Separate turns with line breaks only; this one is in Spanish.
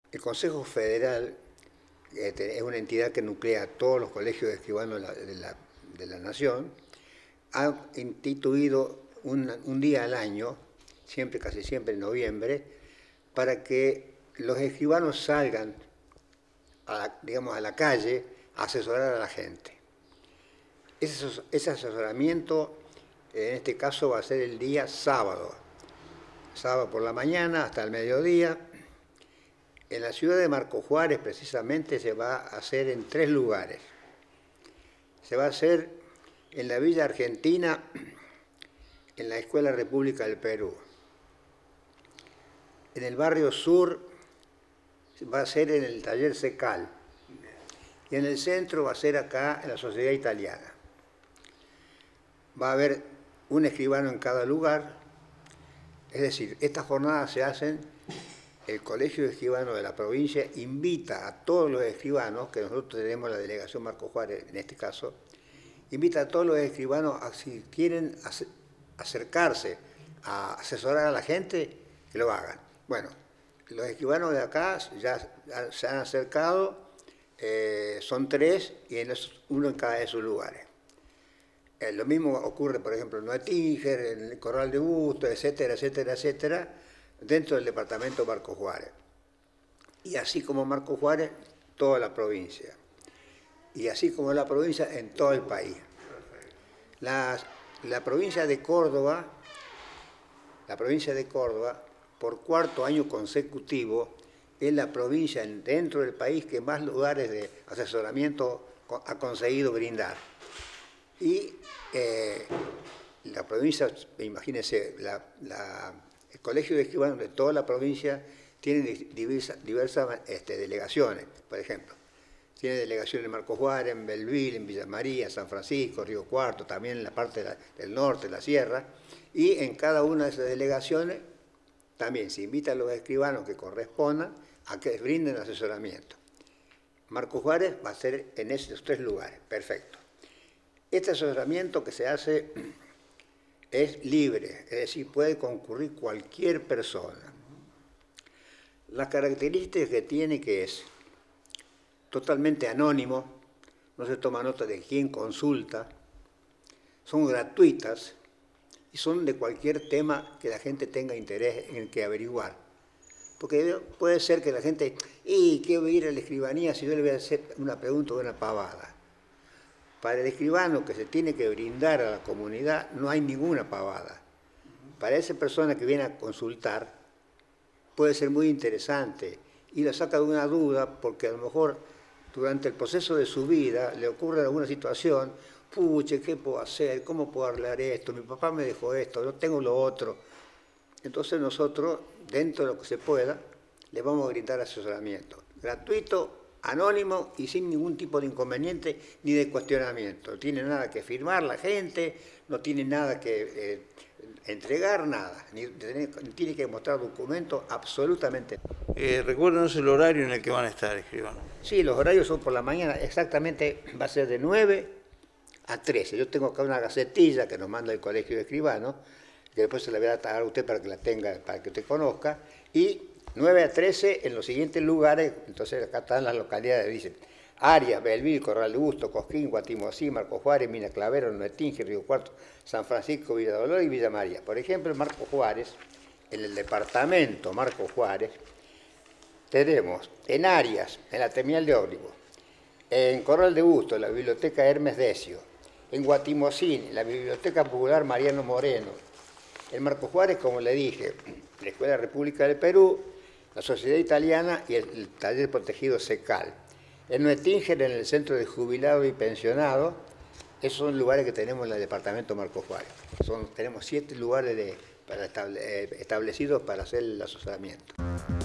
El Consejo Federal es una entidad que nuclea a todos los colegios de escribanos de la nación. Ha instituido un día al año, casi siempre en noviembre, para que los escribanos salgan digamos, a la calle a asesorar a la gente. Ese asesoramiento, en este caso, va a ser el día sábado por la mañana hasta el mediodía. En la ciudad de Marcos Juárez, precisamente, se va a hacer en 3 lugares. Se va a hacer en la Villa Argentina, en la Escuela República del Perú. En el barrio sur va a ser en el taller Secal. Y en el centro va a ser acá en la Sociedad Italiana. Va a haber un escribano en cada lugar. Es decir, estas jornadas se hacen, el Colegio de Escribanos de la provincia invita a todos los escribanos, que nosotros tenemos la delegación Marcos Juárez en este caso, invita a todos los escribanos a, si quieren acercarse a asesorar a la gente, que lo hagan. Bueno, los escribanos de acá ya se han acercado, son 3 y uno en cada de sus lugares. Lo mismo ocurre, por ejemplo, en Nuetínger, en el Corral de Bustos, etcétera, etcétera, etcétera, dentro del departamento Marcos Juárez. Y así como Marcos Juárez, toda la provincia. Y así como la provincia, en todo el país. La provincia de Córdoba, por 4º año consecutivo, es la provincia dentro del país que más lugares de asesoramiento ha conseguido brindar. Y la provincia, imagínense, el Colegio de Escribanos de toda la provincia tiene diversas delegaciones, por ejemplo. Tiene delegaciones en Marcos Juárez, en Belville, en Villa María, San Francisco, Río Cuarto, también en la parte del norte, la sierra. Y en cada una de esas delegaciones también se invita a los escribanos que correspondan a que brinden asesoramiento. Marcos Juárez va a ser en esos 3 lugares, perfecto. Este asesoramiento que se hace es libre, es decir, puede concurrir cualquier persona. Las características que tiene que es totalmente anónimo, no se toma nota de quién consulta, son gratuitas y son de cualquier tema que la gente tenga interés en que averiguar. Porque puede ser que la gente, ¿qué voy a ir a la escribanía si yo le voy a hacer una pregunta o una pavada? Para el escribano que se tiene que brindar a la comunidad no hay ninguna pavada. Para esa persona que viene a consultar puede ser muy interesante y la saca de una duda porque a lo mejor durante el proceso de su vida le ocurre alguna situación, puche, ¿qué puedo hacer? ¿Cómo puedo arreglar esto? Mi papá me dejó esto, yo tengo lo otro. Entonces nosotros, dentro de lo que se pueda, le vamos a brindar asesoramiento gratuito, anónimo y sin ningún tipo de inconveniente ni de cuestionamiento. No tiene nada que firmar la gente, no tiene nada que entregar, nada, ni tiene que mostrar documentos, absolutamente.
Recuérdenos el horario en el que van a estar, escribano.
Sí, los horarios son por la mañana, exactamente va a ser de 9 a 13. Yo tengo acá una gacetilla que nos manda el Colegio de Escribanos, que después se la voy a dar a usted para que la tenga, para que usted conozca, y 9 a 13 en los siguientes lugares. Entonces acá están las localidades, dicen Arias, Belville, Corral de Bustos, Cosquín, Guatimosí, Marcos Juárez, Mina Clavero, Nuetinge, Río Cuarto, San Francisco, Villa Dolores y Villa María. Por ejemplo, en Marcos Juárez, en el departamento Marcos Juárez, tenemos en Arias, en la terminal de ómnibus, en Corral de Bustos, la Biblioteca Hermes Decio, en Guatimosí, la Biblioteca Popular Mariano Moreno, en Marcos Juárez, como le dije, la Escuela República del Perú, la Sociedad Italiana y el Taller Protegido Secal. En Nuetínger, en el Centro de Jubilados y Pensionados, esos son lugares que tenemos en el departamento Marcos Juárez. Tenemos 7 lugares establecidos para hacer el asesoramiento.